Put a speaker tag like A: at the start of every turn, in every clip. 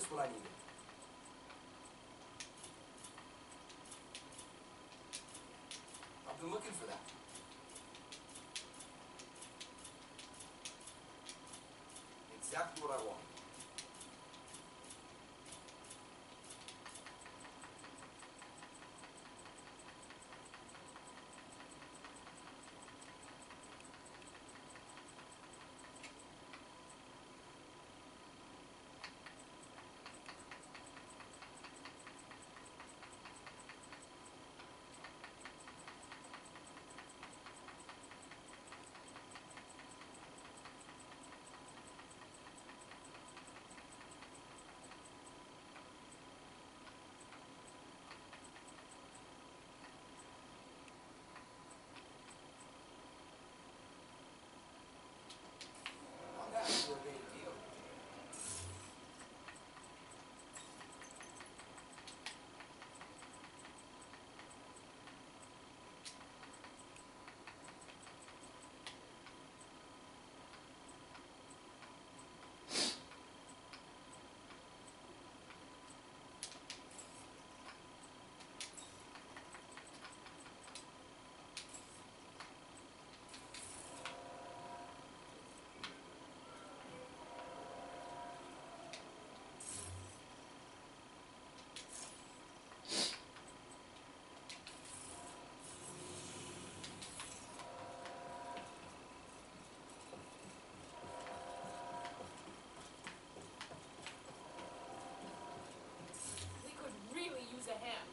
A: Just what I needed. I've been looking for that. Exactly what I want. On that, we made a deal.
B: We could really use a hand.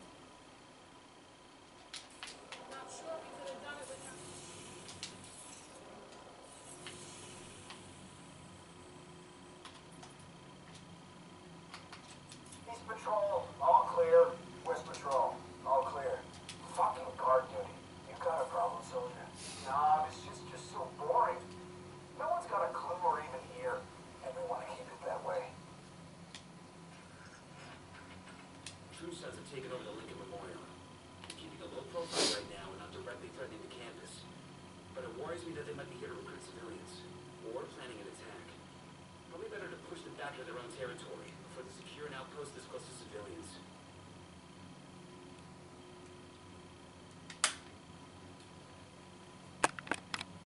B: Not sure we could have done it without...
C: East Patrol, all clear. West Patrol, all clear. Fucking guard duty. You got a problem, soldier? Nah, it's just so boring. No one's got a clue or even ear, and we want to keep it that way.
D: True Sons have taken over the Lincoln Memorial. They're keeping a low profile right now and not directly threatening the campus. But it worries me that they might be here to recruit civilians, or planning an attack. Probably better to push them back to their own territory before they secure an outpost this close to civilians.